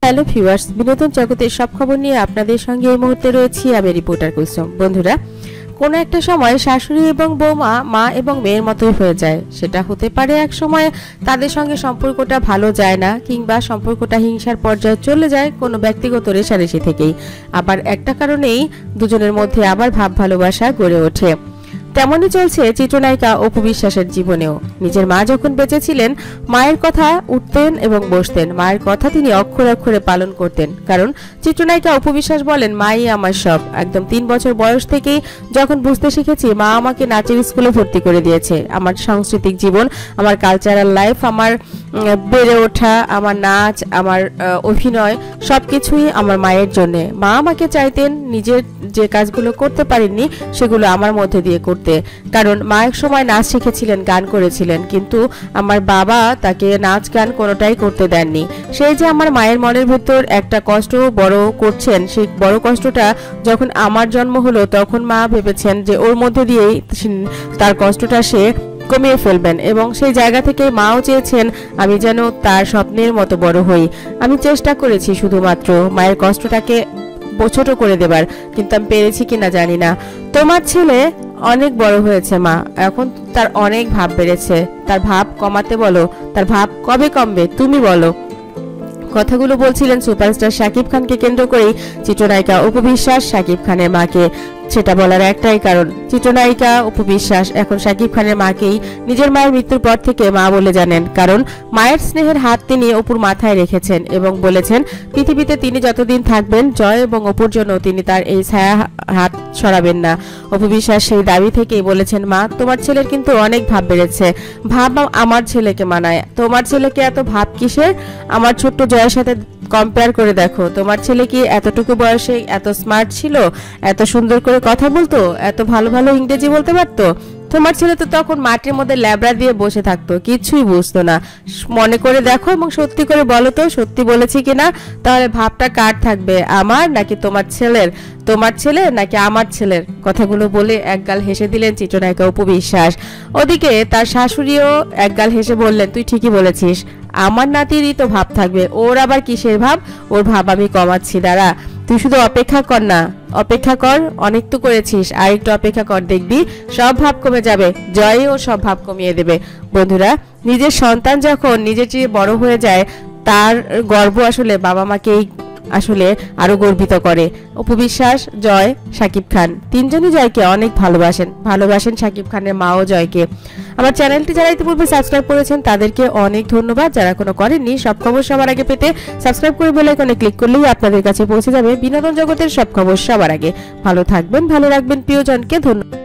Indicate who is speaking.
Speaker 1: Hello viewers, বিনোদন জগতের সব খবর নিয়ে আপনাদের সঙ্গে এই মুহূর্তে রয়েছি আমি রিপোর্টার কুসুম। বন্ধুরা, কোনো একটা সময় শাশুড়ি এবং বৌমা মা এবং মেয়ের মতোই হয়ে যায়। সেটা হতে পারে এক সময় তাদের সঙ্গে সম্পর্কটা ভালো যায় না, কিংবা সম্পর্কটা হিংসার পর্যায়ে চলে যায় কোনো ব্যক্তিগত রেষারেষি থেকেই। আবার একটা কারণেই দুজনের মধ্যে আবার ভাব ভালোবাসা গড়ে ওঠে। তেমনই চলছে চিত্রনায়িকা অপু বিশ্বাসের জীবনেও। নিজের মা যখন বেঁচে ছিলেন, মায়ের কথা উঠতেন এবং বসতেন, মায়ের কথা তিনি অক্ষরে অক্ষরে পালন করতেন। কারণ চিত্রনায়িকা অপু বিশ্বাস বলেন, মাই আমার সব। একদম 3 বছর বয়স থেকেই যখন বুঝতে শিখেছি, মা আমাকে নাচের স্কুলে ভর্তি করে দিয়েছে। আমার সাংস্কৃতিক জীবন, আমার কালচারাল লাইফ, আমার বেড়ে ওঠা, আমার নাচ, আমার অভিনয় সবকিছুই আমার মায়ের জন্যে। মা আমাকে চাইতেন নিজের যে কাজগুলো করতে পারেননি সেগুলো আমার মধ্যে দিয়ে করতে। কারণ মা এক সময় নাচ শিখেছিলেন, গান করেছিলেন, কিন্তু আমার বাবা তাকে নাচ গান কোনোটাই করতে দেননি। সেই যে আমার মায়ের মনের ভেতর একটা কষ্ট বড় করছেন, সেই বড় কষ্টটা যখন আমার জন্ম হলো, তখন মা ভেবেছেন যে ওর মধ্যে দিয়েই তার কষ্টটা সে কমিয়ে ফেলবেন, এবং সেই জায়গা থেকে মাও চেয়েছেন আমি যেন তার স্বপ্নের মতো বড় হই। আমি চেষ্টা করেছি শুধুমাত্র মায়ের কষ্টটাকে ছোট করে দেবার, কিন্তু আমি পেরেছি কিনা জানি না। তোমার ছেলে অনেক বড় হয়েছে মা, এখন তার অনেক ভাব বেড়েছে, তার ভাব কমাতে বলো। তার ভাব কবে কমবে তুমি বলো। কথাগুলো বলছিলেন সুপারস্টার শাকিব খানকে কেন্দ্র করেই চিত্রনায়িকা অপু বিশ্বাস শাকিব খানের মাকে। সেটা বলার একটাই কারণ, চিত্রনায়িকা অপু বিশ্বাস এখন শাকিব খানের মাকেই নিজের মায়ের মৃত্যুর পর থেকে মা বলে জানেন। কারণ মায়ের স্নেহের হাত তিনি অপুর মাথায় রেখেছেন এবং বলেছেন পৃথিবীতে তিনি যতদিন থাকবেন, জয় এবং অপুর জন্য তিনি তার এই ছায়া হাত সরাবেন না। অপু বিশ্বাস সেই দাবি থেকেই বলেছেন, মা তোমার ছেলের কিন্তু অনেক ভাব বেড়েছে, ভাব আমার ছেলেকে মানায়, তোমার ছেলেকে এত ভাব কিসের? আমার ছোট্ট জয়ের সাথে কম্পেয়ার করে দেখো, তোমার ছেলে কি এতটুকু বয়সে এত স্মার্ট ছিল, এত সুন্দর করে কথা বলতো, এত ভালো ভালো ইংরেজি বলতে পারতো? তোমার ছেলে তো তখন মাটির মধ্যে ল্যাবড়া দিয়ে বসে থাকতো, কিছুই বুঝতো না। মনে করে দেখো এবং সত্যি করে বলো তো, সত্যি বলেছি কিনা? তাহলে ভাবটা কার থাকবে, আমার নাকি তোমার ছেলের? তোমার ছেলে নাকি আমার ছেলের? কথাগুলো বলে একগাল হেসে দিলেন চিত্রনায়িকা অপু বিশ্বাস। ওদিকে তার শাশুড়িও একগাল হেসে বললেন, তুই ঠিকই বলেছিস, আমার নাতিরই তো ভাব থাকবে, ওর আবার কিসের ভাব? ওর ভাব আমি কমাচ্ছি, দাঁড়া, তুই শুধু অপেক্ষা কর না, অপেক্ষা কর, অনেক তো করেছিস, আর একটু অপেক্ষা কর, দেখবি সব ভাব কমে যাবে, জয়ই ও সব ভাব কমিয়ে দেবে। বন্ধুরা, নিজের সন্তান যখন নিজের চেয়ে বড় হয়ে যায়, তার গর্ব আসলে বাবা মাকেই আসলে আরো গর্বিত করে। অপু বিশ্বাস, জয়, শাকিব খান তিনজনই জয়কে অনেক ভালোবাসেন শাকিব খানের মাও জয়কে। আমার চ্যানেলটি যারা ইতিপূর্বে সাবস্ক্রাইব করেছেন তাদেরকে অনেক ধন্যবাদ, যারা কোনো করেননি সব খবর সবার আগে পেতে সাবস্ক্রাইব করে বেল আইকনে ক্লিক করলেই আপনাদের কাছে পৌঁছে যাবে বিনোদন জগতের সব খবর সবার আগে। ভালো থাকবেন, ভালো রাখবেন প্রিয়জনকে। ধন্যবাদ।